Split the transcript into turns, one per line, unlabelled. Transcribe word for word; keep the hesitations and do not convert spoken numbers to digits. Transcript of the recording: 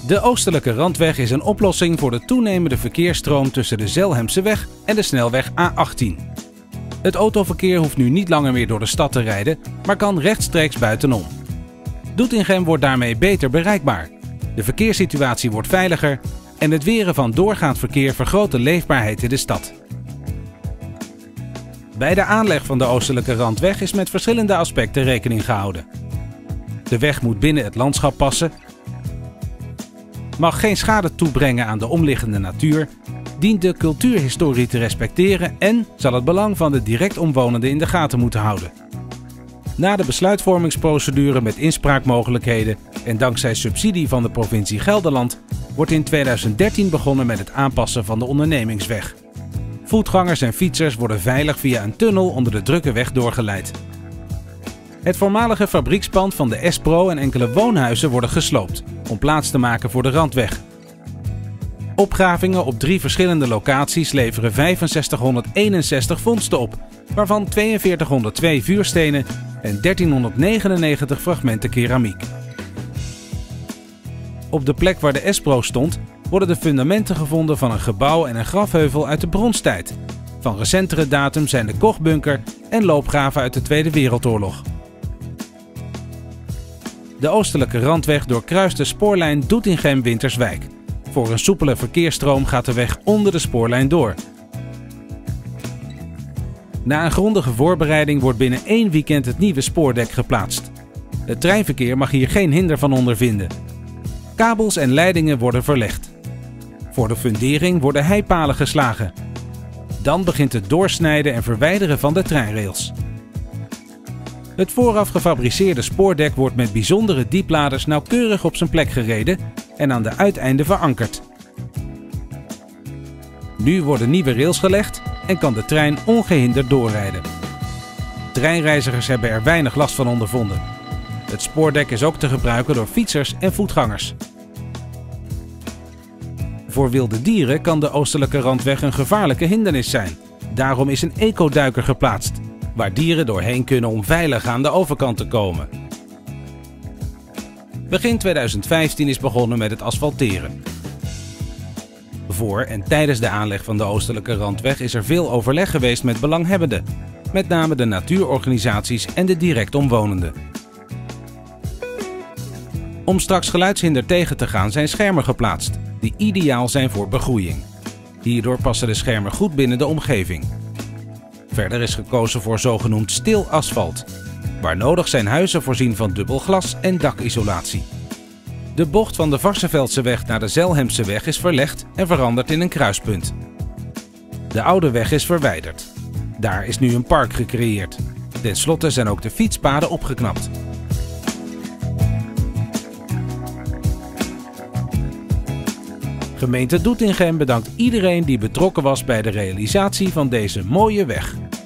De Oostelijke Randweg is een oplossing voor de toenemende verkeersstroom tussen de Zelhemseweg en de snelweg A achttien. Het autoverkeer hoeft nu niet langer meer door de stad te rijden, maar kan rechtstreeks buitenom. Doetinchem wordt daarmee beter bereikbaar. De verkeerssituatie wordt veiliger en het weren van doorgaand verkeer vergroot de leefbaarheid in de stad. Bij de aanleg van de Oostelijke Randweg is met verschillende aspecten rekening gehouden. De weg moet binnen het landschap passen, mag geen schade toebrengen aan de omliggende natuur, dient de cultuurhistorie te respecteren en zal het belang van de direct omwonenden in de gaten moeten houden. Na de besluitvormingsprocedure met inspraakmogelijkheden en dankzij subsidie van de provincie Gelderland wordt in tweeduizend dertien begonnen met het aanpassen van de ondernemingsweg. Voetgangers en fietsers worden veilig via een tunnel onder de drukke weg doorgeleid. Het voormalige fabriekspand van de Espro en enkele woonhuizen worden gesloopt om plaats te maken voor de randweg. Opgravingen op drie verschillende locaties leveren vijfenzestighonderdeenenzestig vondsten op, waarvan tweeënveertighonderdtwee vuurstenen en dertienhonderdnegenennegentig fragmenten keramiek. Op de plek waar de Espro stond worden de fundamenten gevonden van een gebouw en een grafheuvel uit de bronstijd. Van recentere datum zijn de Kochbunker en loopgraven uit de Tweede Wereldoorlog. De Oostelijke Randweg doorkruist de spoorlijn Doetinchem-Winterswijk. Voor een soepele verkeersstroom gaat de weg onder de spoorlijn door. Na een grondige voorbereiding wordt binnen één weekend het nieuwe spoordek geplaatst. Het treinverkeer mag hier geen hinder van ondervinden. Kabels en leidingen worden verlegd. Voor de fundering worden heipalen geslagen. Dan begint het doorsnijden en verwijderen van de treinrails. Het vooraf gefabriceerde spoordek wordt met bijzondere diepladers nauwkeurig op zijn plek gereden en aan de uiteinden verankerd. Nu worden nieuwe rails gelegd en kan de trein ongehinderd doorrijden. Treinreizigers hebben er weinig last van ondervonden. Het spoordek is ook te gebruiken door fietsers en voetgangers. Voor wilde dieren kan de Oostelijke Randweg een gevaarlijke hindernis zijn. Daarom is een ecoduiker geplaatst, waar dieren doorheen kunnen om veilig aan de overkant te komen. Begin tweeduizend vijftien is begonnen met het asfalteren. Voor en tijdens de aanleg van de Oostelijke Randweg is er veel overleg geweest met belanghebbenden, met name de natuurorganisaties en de direct omwonenden. Om straks geluidshinder tegen te gaan zijn schermen geplaatst, die ideaal zijn voor begroeiing. Hierdoor passen de schermen goed binnen de omgeving. Verder is gekozen voor zogenoemd stil asfalt. Waar nodig zijn huizen voorzien van dubbel glas en dakisolatie. De bocht van de Varsseveldseweg naar de Zelhemseweg is verlegd en veranderd in een kruispunt. De oude weg is verwijderd. Daar is nu een park gecreëerd. Ten slotte zijn ook de fietspaden opgeknapt. Gemeente Doetinchem bedankt iedereen die betrokken was bij de realisatie van deze mooie weg.